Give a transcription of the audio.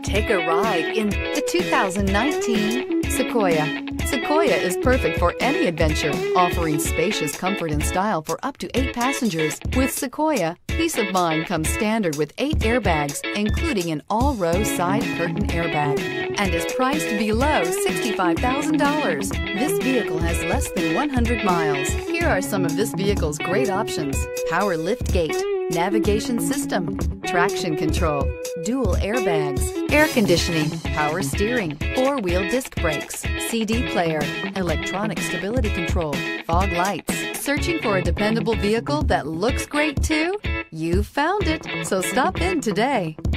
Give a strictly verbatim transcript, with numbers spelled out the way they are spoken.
Take a ride in the two thousand nineteen Sequoia. Sequoia is perfect for any adventure, offering spacious comfort and style for up to eight passengers. With Sequoia, peace of mind comes standard with eight airbags, including an all-row side curtain airbag, and is priced below sixty-five thousand dollars. This vehicle has less than one hundred miles. Here are some of this vehicle's great options: power lift gate, navigation system, traction control, dual airbags, air conditioning, power steering, four-wheel disc brakes, C D player, electronic stability control, fog lights. Searching for a dependable vehicle that looks great too? You found it, so stop in today.